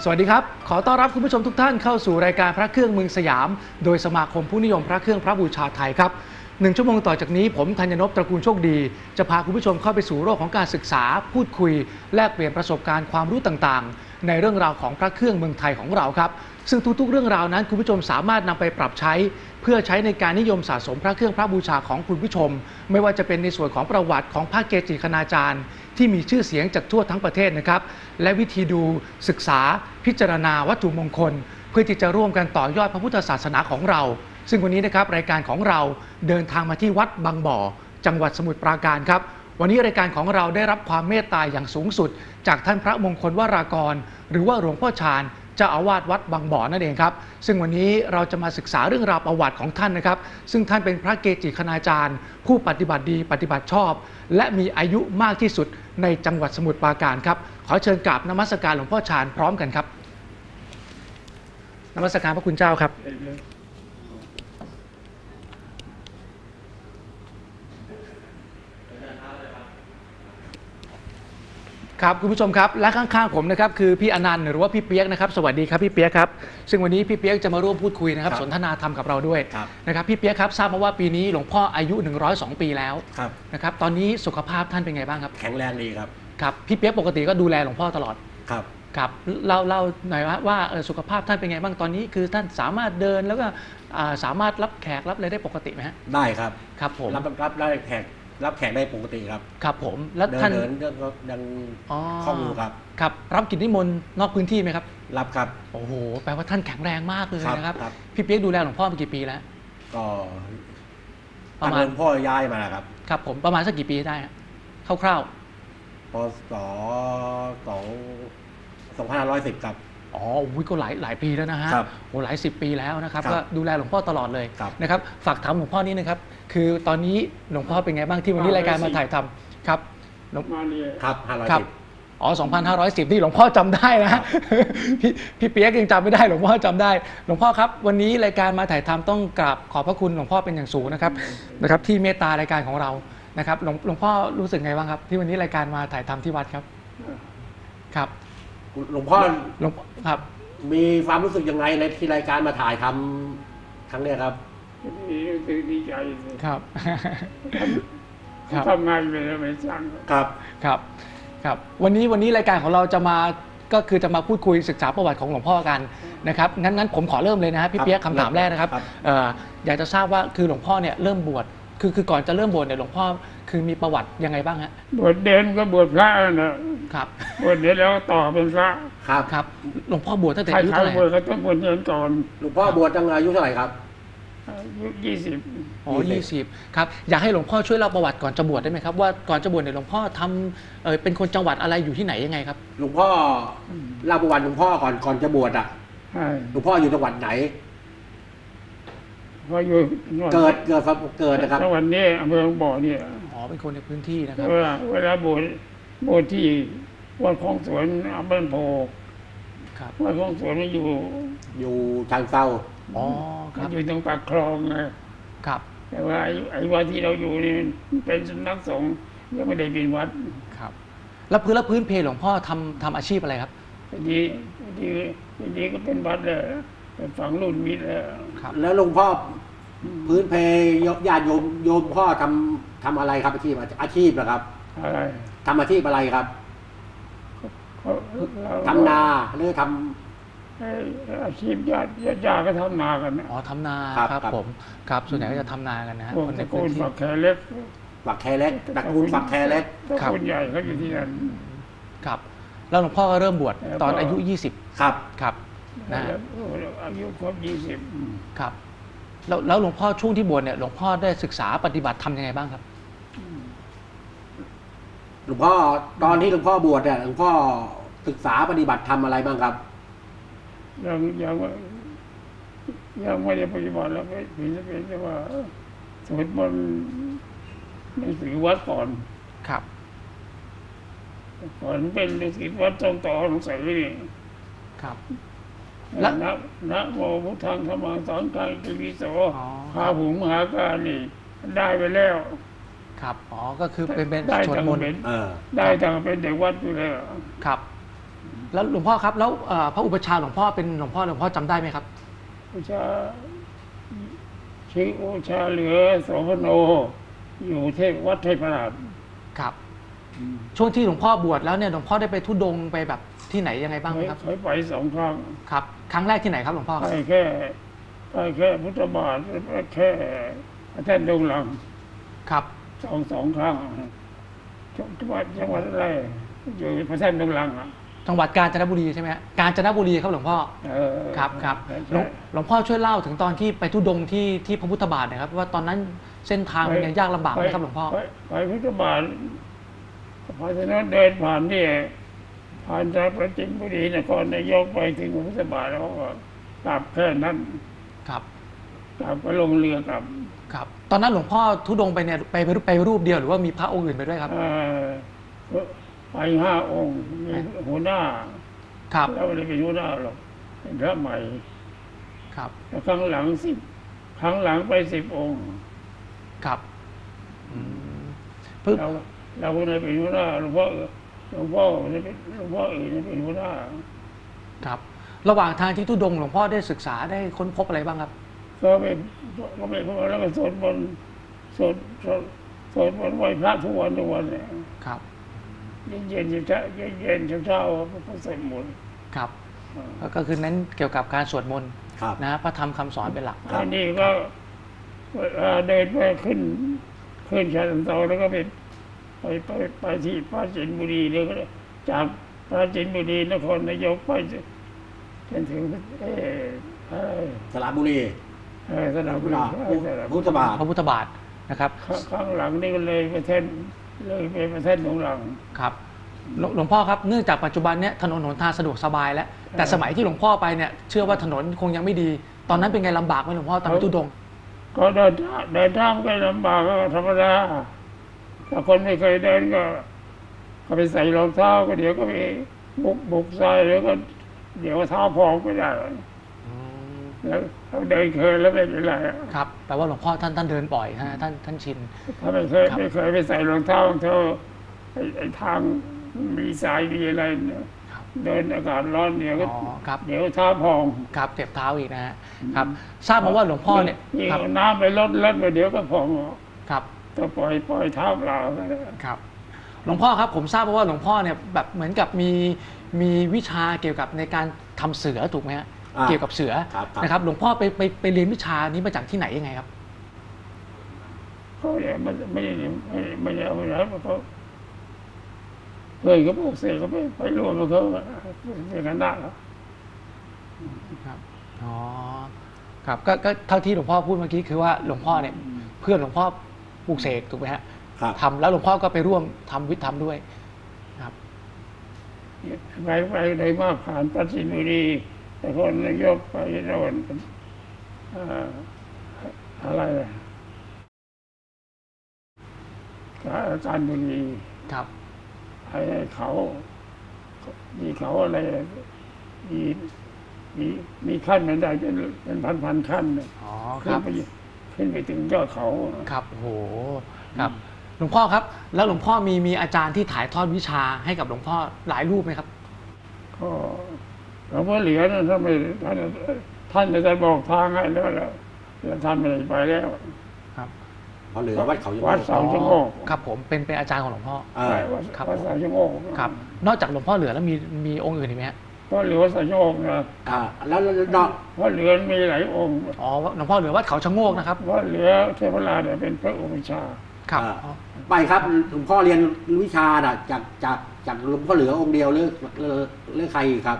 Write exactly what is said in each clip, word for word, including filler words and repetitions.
สวัสดีครับขอต้อนรับคุณผู้ชมทุกท่านเข้าสู่รายการพระเครื่องเมืองสยามโดยสมาคมผู้นิยมพระเครื่องพระบูชาไทยครับหนึ่งชั่วโมงต่อจากนี้ผมธัญนพตระกูลโชคดีจะพาคุณผู้ชมเข้าไปสู่โลกของการศึกษาพูดคุยแลกเปลี่ยนประสบการณ์ความรู้ต่างๆในเรื่องราวของพระเครื่องเมืองไทยของเราครับซึ่งทุกๆเรื่องราวนั้นคุณผู้ชมสามารถนำไปปรับใช้เพื่อใช้ในการนิยมสะสมพระเครื่องพระบูชาของคุณผู้ชมไม่ว่าจะเป็นในส่วนของประวัติของพระเกจิคณาจารย์ที่มีชื่อเสียงจากทั่วทั้งประเทศนะครับและวิธีดูศึกษาพิจารณาวัตถุมงคลเพื่อที่จะร่วมกันต่อยอดพระพุทธศาสนาของเราซึ่งวันนี้นะครับรายการของเราเดินทางมาที่วัดบางบ่อจังหวัดสมุทรปราการครับวันนี้รายการของเราได้รับความเมตตาอย่างสูงสุดจากท่านพระมงคลวรากรหรือว่าหลวงพ่อชาญเจ้าอาวาสวัดบางบ่อนั่นเองครับซึ่งวันนี้เราจะมาศึกษาเรื่องราวประวัติของท่านนะครับซึ่งท่านเป็นพระเกจิคณาจารย์ผู้ปฏิบัติดีปฏิบัติชอบและมีอายุมากที่สุดในจังหวัดสมุทรปราการครับขอเชิญกราบนมัสการหลวงพ่อชาญพร้อมกันครับนมัสการพระคุณเจ้าครับครับคุณผู้ชมครับและข้างๆผมนะครับคือพี่อนันต์หรือว่าพี่เปียกนะครับสวัสดีครับพี่เปียกครับซึ่งวันนี้พี่เปียกจะมาร่วมพูดคุยนะครับสนทนาธรรมกับเราด้วยนะครับพี่เปียกครับทราบมาว่าปีนี้หลวงพ่ออายุหนึ่งร้อยสองปีแล้วนะครับตอนนี้สุขภาพท่านเป็นไงบ้างครับแข็งแรงดีครับครับพี่เปียกปกติก็ดูแลหลวงพ่อตลอดครับครับเล่าเล่าหน่อยว่าว่าสุขภาพท่านเป็นไงบ้างตอนนี้คือท่านสามารถเดินแล้วก็สามารถรับแขกรับอะไรได้ปกติไหมฮะได้ครับครับผมรับรับได้แขกรับแขกได้ปกติครับครับผมแล้วท่านเดินเดินยังคล่องอยู่ครับครับรับกิจนิมนต์นอกพื้นที่ไหมครับรับครับโอ้โหแปลว่าท่านแข็งแรงมากเลยนะครับพี่เปี๊ยกดูแลหลวงพ่อมากี่ปีแล้วก็ประมาณหลวงพ่อย้ายมาครับครับผมประมาณสักกี่ปีได้คร่าวๆพศสองสองพันห้าร้อยสิบครับอ๋ออุ้ยก็หลายหลายปีแล้วนะฮะโอ้หลายสิบปีแล้วนะครับก็ดูแลหลวงพ่อตลอดเลยนะครับฝากถามหลวงพ่อนี้นะครับคือตอนนี้หลวงพ่อเป็นไงบ้างที่วันนี้รายการมาถ่ายทำครับหลวงพ่อนี่ครับห้าร้อยสิบอ๋อสองพันห้าร้อยสิบที่หลวงพ่อจำได้นะพี่พี่เปี๊ยกยังจำไม่ได้หลวงพ่อจำได้หลวงพ่อครับวันนี้รายการมาถ่ายทำต้องกราบขอบพระคุณหลวงพ่อเป็นอย่างสูงนะครับนะครับที่เมตตารายการของเรานะครับหลวงหลวงพ่อรู้สึกไงบ้างครับที่วันนี้รายการมาถ่ายทำที่วัดครับครับหลวงพ่อหลวงครับมีความรู้สึกยังไงในที่รายการมาถ่ายทำครั้งนี้ครับรู้สึกดีใจครับทำงานไปแล้วไม่สั่งครับครับครับวันนี้วันนี้รายการของเราจะมาก็คือจะมาพูดคุยศึกษาประวัติของหลวงพ่อกันนะครับงั้นงั้นผมขอเริ่มเลยนะฮะพี่เปี๊ยกคำถามแรกนะครับอยากจะทราบว่าคือหลวงพ่อเนี่ยเริ่มบวชคือคือก่อนจะเริ่มบวชเนี่ยหลวงพ่อคือมีประวัติยังไงบ้างฮะบวชเด่นก็บวชพระนะครับบวชเด่นแล้วต่อเป็นพระครับครับหลวงพ่อบวชตั้งแต่อายุเท่าไหร่บวชก็ต้องบวชเด่นก่อนหลวงพ่อบวชตั้งอายุเท่าไหร่ครับอายุยี่สิบอ๋อยี่สิบครับอยากให้หลวงพ่อช่วยเล่าประวัติก่อนจะบวชได้ไหมครับว่าก่อนจะบวชเนี่ยหลวงพ่อทำเออเป็นคนจังหวัดอะไรอยู่ที่ไหนยังไงครับหลวงพ่อเล่าประวัติหลวงพ่อก่อนก่อนจะบวชอ่ะหลวงพ่ออยู่จังหวัดไหนพออยู่เกิดเกิดเกิดนะครับจังหวัดนี้อำเภอบางบ่อเนี่ยอ๋อเป็นคนในพื้นที่นะครับเวลาเวลาบวชบวชที่วัดคลองสวนอำเภอโพครับวัดคลองสวนมันอยู่อยู่ทางเศร้าอ๋อครับอยู่ตรงปากคลองนะครับแต่ว่าไอ้วัดที่เราอยู่นี่เป็นสำนักสงฆ์ยังไม่ได้เป็นวัดครับแล้วพื้นแล้วพื้นเพหลวงพ่อทำทำอาชีพอะไรครับดีดีดีก็เป็นวัดเลยเป็นฝังรุ่นมิตรแล้วแล้วหลวงพ่อพื้นเพญาติโยมโยมพ่อทำทำอะไรครับอาชีพอาชีพเหรอครับอะไรทำอาชีพอะไรครับทำนาหรือทำอาชีพญาติญาติก็ทำนากันอ๋อทำนาครับผมครับส่วนใหญ่ก็จะทำนากันนะฮะคนในตระกูลฝักแคเล็กฝักแคเล็กตระกูลฝักแคเล็กตระกูลใหญ่เขาอยู่ที่นั่นครับแล้วหลวงพ่อก็เริ่มบวชตอนอายุยี่สิบครับครับนะอายุครบยี่สิบครับแล้วแล้วหลวงพ่อช่วงที่บวชเนี่ยหลวงพ่อได้ศึกษาปฏิบัติทำยังไงบ้างครับหลวงพ่อตอนที่หลวงพ่อบวชเนี่ยหลวงพ่อศึกษาปฏิบัติทำอะไรบ้างครับยังยังยังไม่ได้ปฏิบัติแล้วไม่เป็นเป็นแต่ว่าสวดมนต์ในสื่อวัดก่อนครับก่อนเป็นฤาษีวัดจงต่อหลวงใส่นี่ครับแล้วนะนะโมพุทธังธรรมังสังฆังอิติปิโสพาหุงมหาการนี่ได้ไปแล้วครับอ๋อก็คือเป็นเป็นสวดมนต์ได้ทางเป็นเด็กวัดอยู่แล้วครับแล้วหลวงพ่อครับแล้วเอ่อพระอุปชฌาย์หลวงพ่อเป็นหลวงพ่อหลวงพ่อจำได้ไหมครับอุชาชื่ออุชาเหลือโสพโน อยู่เทพวัดเทพราชครับ ช่วงที่หลวงพ่อบวชแล้วเนี่ยหลวงพ่อได้ไปทุดงค์ไปแบบที่ไหนยังไงบ้างไหมครับเคยไปสองครั้งครับ ครั้งแรกที่ไหนครับหลวงพ่อไปแค่ไปแค่พุทธบาทไปแค่แท่นดงหลังครับสองสองครั้งจังหวัดจังหวัดอะไรอยู่พระแท่นดงหลังอ่ะจังหวัดกาญจนบุรีใช่ไหมฮะกาญจนบุรีครับหลวงพ่อเออครับครับใช่หลวงหลวงพ่อช่วยเล่าถึงตอนที่ไปทุดงค์ที่ที่พระพุทธบาทหนะครับว่าตอนนั้นเส้นทางมันยังยากลำบากไหมครับหลวงพ่อไปไปพุทธบาทพอฉะนั้นเดินผ่านนี่ผ่านจากประจินบุรีนครนายกไปถึงพุทธบาทแล้วก็กลับแค่นั้นครับกลับก็ลงเรือกลับครับ ตอนนั้นหลวงพ่อทุดงค์ไปเนี่ยไปไปไปรูปเดียวหรือว่ามีพระองค์อื่นไปด้วยครับเอ่อไปห้าองค์มีหัวหน้าครับแล้วไม่ได้เป็นหัวหน้าหรอกเป็นพระใหม่ครับแล้วครั้งหลังสิบครั้งหลังไปสิบองค์ครับอืมปึ๊บเราเราไม่ได้เป็นหัวหน้าหลวงพ่อหลวงพ่อไม่ได้เป็นหลวงพ่ออื่นเป็นหัวหน้าครับ ระหว่างทางที่ทุดงค์หลวงพ่อได้ศึกษาได้ค้นพบอะไรบ้างครับก็ไปก็ไปพบแล้วก็สวดมนต์สวดสวดสวดมนต์ไหว้พระทุกวันทุกวันเนี่ยครับเย็นเย็นเช้าเย็นเย็นเช้าเช้าพระสวดมนต์ครับก็คือเน้นเกี่ยวกับการสวดมนต์ครับนะพระธรรมคำสอนเป็นหลักอันนี้ก็เวลาเดินไปขึ้นขึ้นชาตันโตแล้วก็ไปไปไปไปที่ปราจีนบุรีเลยก็จากปราจีนบุรีนครนายกไปจนถึงเออเอ่อสระบุรีเออสนามบุรีเออสนามพุทธบาทพระพุทธบาทนะครับข้างหลังนี่ก็เลยไปเท่นเลยไปประเทศหลวงหลังครับหลวงหลวงพ่อครับเนื่องจากปัจจุบันเนี้ยถนนหนทางสะดวกสบายแล้ว แต่สมัยที่หลวงพ่อไปเนี่ยเชื่อว่าถนนคงยังไม่ดี ตอนนั้นเป็นไงลำบากไหมหลวงพ่อตอนไปทุดงค์ก็เดินทางเดินทางก็ลำบากก็ธรรมดาถ้าคนไม่เคยเดินก็ก็ไปใส่รองเท้าก็เดี๋ยวก็ไปบุกบุกใส่แล้วก็เดี๋ยวเท้าพองไม่ได้อืมแล้วเราเดินเคยแล้วไม่เป็นไรครับแปลว่าหลวงพ่อท่านท่านเดินบ่อยฮะท่านท่านชินถ้าไม่เคยครับไม่เคยไปใส่รองเท้ารองเท้าไอ้ไอ้ทางมีสายมีอะไรเนี่ยครับเดินอากาศร้อนเดี๋ยวก็อ๋อครับเดี๋ยวเท้าพองครับเจ็บเท้าอีกนะฮะครับทราบมาว่าหลวงพ่อเนี่ยยิ่งครับเอาน้ำไปลดลดไปเดี๋ยวก็พองครับต้องปล่อยปล่อยเท้าเปล่าก็ได้ครับหลวงพ่อครับผมทราบมาว่าหลวงพ่อเนี่ยแบบเหมือนกับมีมีวิชาเกี่ยวกับในการทำเสือถูกไหมฮะอ่าเกี่ยวกับเสือครับครับนะครับหลวงพ่อไปไปไปเรียนวิชานี้มาจากที่ไหนยังไงครับเขาเนี่ยมันไม่ได้ไม่ได้ไม่ได้เอาไปไหนเพราะเขาเพื่อนเขาบอกเสกเขาไปไปรวมกับเขาเป็นคณะแล้วครับอ๋อครับก็ก็เท่าที่หลวงพ่อพูดเมื่อกี้คือว่าหลวงพ่อเนี่ยเพื่อนหลวงพ่อปลูกเสกถูกไหมฮะครับทำแล้วหลวงพ่อก็ไปร่วมทำวิทย์ทำด้วยครับไปไปเลยมาผ่านปัจจินบุรีแต่คนนายกไปโน่นอ่าอะไรอะการบุรีครับไอ้เขา มีเขาอะไรมีมีมีขั้นบันไดเป็นเป็นพันพันขั้นเนี่ยอ๋อคขึ้นรับไปขึ้นไปถึงยอดเขาครับโอ้โหครับหลวงพ่อครับ แล้วหลวงพ่อมีมีอาจารย์ที่ถ่ายทอดวิชาให้กับหลวงพ่อหลายรูปไหมครับก็หลวงพ่อเหรียญท่านไม่ท่านท่านจะบอกทางให้แล้วแล้วแล้วท่านไม่ได้ไปแล้วครับเพราะเหลือวัดเขายังวัดเสา ชั่วโมงครับผมเป็นเป็นอาจารย์ของหลวงพ่ออ่าใช่วัดครับวัดสามชั่วโมงครับ นอกจากหลวงพ่อเหลือแล้วมีมีองค์อื่นอีกไหมฮะก็เหลือวัดสามชั่วโมงนะอ่าแล้วแล้วแล้วนอกเพราะเหลือมีหลายองค์อ๋อหลวงพ่อเหลือวัดเขาชะโงกนะครับเพราะเหลือเทพราชเนี่ยเป็นพระอุปชฌาย์ครับอ่าอ๋อไปครับหลวงพ่อเรียนวิชาน่ะจากจากจากหลวงพ่อเหลือองค์เดียวหรือหรือหรือใครอีกครับ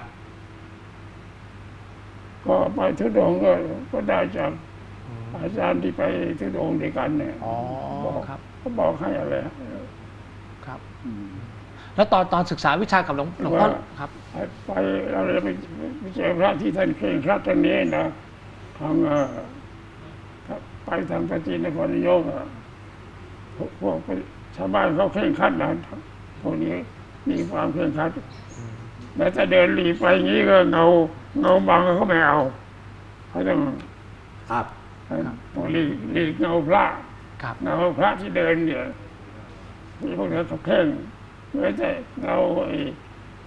ก็ไปทุดงค์ก็ก็ได้จากอืมอาจารย์ที่ไปทุดงค์ด้วยกันเนี่ยอ๋อบอกครับเขาบอกให้อะไรครับ แล้วตอนตอนศึกษาวิชากับหลวงหลวงพ่อครับไปไปเราเลยไปไปเจอพระที่ท่านเคร่งครัดทางนี้นะทางเอ่อไปทางปราจีนนครนายกอะพวกพวกชาวบ้านเขาเคร่งครัดนะพวกนี้มีความเคร่งครัดแม้แต่เดินหลีกไปอย่างนี้ก็เงาเงาบังเขาไม่เอาเขาต้องครับต้องหลีกหลีกเงาพระครับเงาพระที่เดินเนี่ยที่พวกนี้เขาเคร่งแม้แต่เงาไอ้ไอ้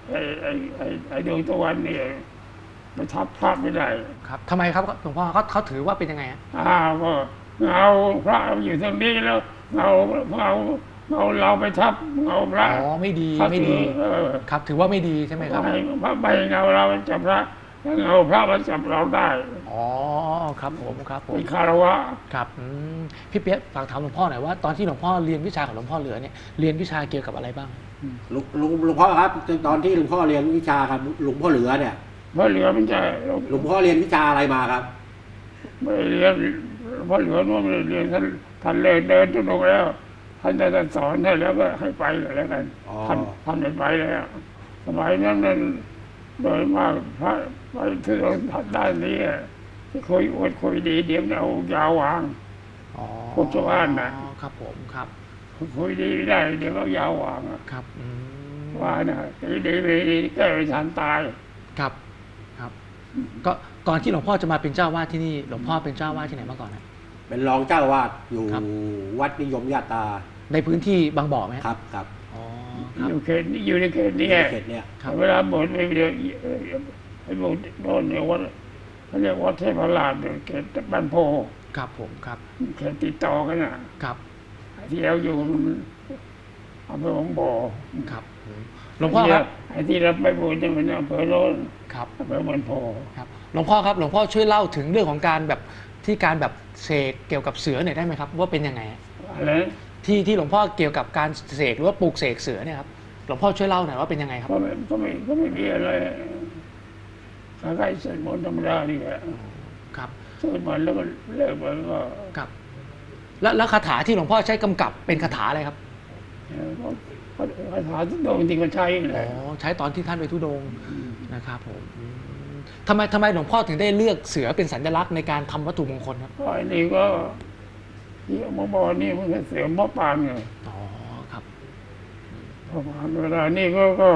ไอ้ไอ้ไอ้ไอ้ดวงตะวันเนี่ยมันทับพระไม่ได้ครับทำไมครับหลวงพ่อเขาเขาถือว่าเป็นยังไงฮะอ้าวก็เงาพระอยู่ตรงนี้แล้วเงาเงาเงาเราไปทับเงาพระอ๋อไม่ดีเขาไม่ดีถือเออครับถือว่าไม่ดีใช่ไหมครับให้พระใบเงาเราจับพระแล้วเงาพระมันจับเราได้อ๋อครับผมครับผมเป็นคารวะครับอืมพี่เปี๊ยกฝากถามหลวงพ่อหน่อยว่าตอนที่หลวงพ่อเรียนวิชาของหลวงพ่อเหลือเนี่ยเรียนวิชาเกี่ยวกับอะไรบ้างหลวงหลวงหลวงพ่อครับตอนที่หลวงพ่อเรียนวิชาครับหลวงพ่อเหลือเนี่ยเพราะเหลือมันจะหลวงพ่อเรียนวิชาอะไรมาครับไม่เรียนเพราะเหลือนู้นไม่ได้เรียนท่านท่านเลยเดินทุดงแล้วท่านจะสอนให้แล้วก็ให้ไปเลยแล้วกันอ๋อท่านท่านไม่ไปแล้วสมัยนั้นนั้นโดยมากพระไปที่ด้านนี้จะคุยอวดคุยดีเดี๋ยวเอายาววางอ๋อพวกชาวบ้านน่ะอ๋อครับผมครับคุยดีไม่ได้เดี๋ยวเอายาววางอะครับอืมว่าน่ะดีดีไม่ดีแก้ไม่ทันตายครับครับก็ก่อนที่หลวงพ่อจะมาเป็นเจ้าวาดที่นี่หลวงพ่อเป็นเจ้าวาดที่ไหนมาก่อนนะเป็นรองเจ้าวาดอยู่ครับวัดนิยมญาตาในพื้นที่บางบ่อไหมครับครับอ๋อคอรับยู่เขตนี้อยู่ในเขตนี้เขตเนี่ยครับเวลาบวชไม่เดียวไอ้บวชโดนเนี่ยวัดเขาเรียกวัดเทพราชเนี่ยเขตบ้านโพครับผมครับเขตติดต่อกันน่ะครับที่เราอยู่อำเภอหนองบ่อครับอืมหลวงพ่อครับไอ้ที่เราไปบวชเนี่ยมันอำเภอโน้นครับอำเภอบ้านโพครับหลวงพ่อครับหลวงพ่อช่วยเล่าถึงเรื่องของการแบบที่การแบบเสกเกี่ยวกับเสือหน่อยได้ไหมครับว่าเป็นยังไงอะไรที่ที่หลวงพ่อเกี่ยวกับการเสกหรือว่าปลูกเสกเสือเนี่ยครับหลวงพ่อช่วยเล่าหน่อยว่าเป็นยังไงครับก็ไม่ก็ไม่ก็ไม่มีอะไรคล้ายๆสวดมนต์ธรรมดานี่แหละครับสวดมนต์แล้วก็เลิกไปก็ครับแล้วแล้วคาถาที่หลวงพ่อใช้กำกับเป็นคาถาอะไรครับเออก็ก็คาถาที่โดนจริงก็ใช้แหอ๋ละอใช้ตอนที่ท่านไปทุดงค์นะครับผมอืมทำไมทำไมหลวงพ่อถึงได้เลือกเสือเป็นสัญลักษณ์ในการทำวัตถุมงคลครับก็อันนี้ก็ที่เอามาบอกนี่มันก็เสือหมอปานไงอ๋อครับพอผ่านเวลานี่ก็ก็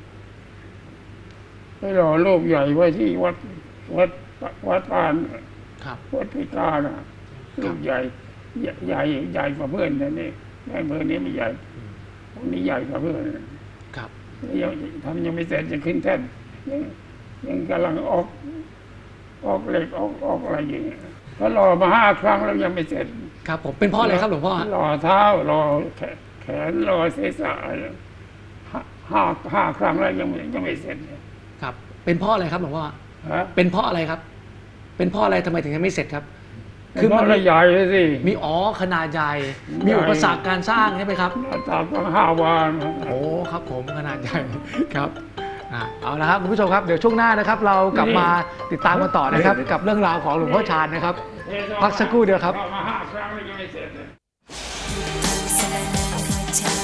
ไปรอรูปใหญ่ไว้ที่วัดวัดวัดปานครับวัดพิการน่ะรูปใหญ่ใหญ่ใหญ่ใหญ่กว่าเพื่อนนะนี่แม่เพื่อนนี้ไม่ใหญ่พวกนี้ใหญ่กว่าเพื่อนครับยังทำยังไม่เสร็จจะขึ้นแท่นยังยังกำลังออก ออกเหล็กออกออกอะไรอย่างเงี้ยก็รอมาห้าครั้งแล้วยังไม่เสร็จครับผมเป็นเพราะอะไรครับหลวงพ่อรอเท้ารอแขนแขนรอศีรษะอะไรห้าห้าห้าครั้งแล้วยังไม่ยังไม่เสร็จเลยครับเป็นเพราะอะไรครับหลวงพ่อฮะเป็นเพราะอะไรครับ เป็นเพราะอะไรทำไมถึงยังไม่เสร็จครับคือมันใหญ่เลยสิมีอ๋อขนาดใหญ่ใหญ่มีอุปสรรคการสร้างใช่ไหมครับหน้าตาต้องห้าวานโอ้ครับผมขนาดใหญ่ครับอ่ะเอาละครับคุณผู้ชมครับเดี๋ยวช่วงหน้านะครับ เรากลับมาติดตามกันต่อนะครับ กับเรื่องราวของหลวงพ่อชาญนะครับ พักสักครู่เดียวครับรอมาห้าครั้งแล้วยังไม่เสร็จเลย Salah nak kacau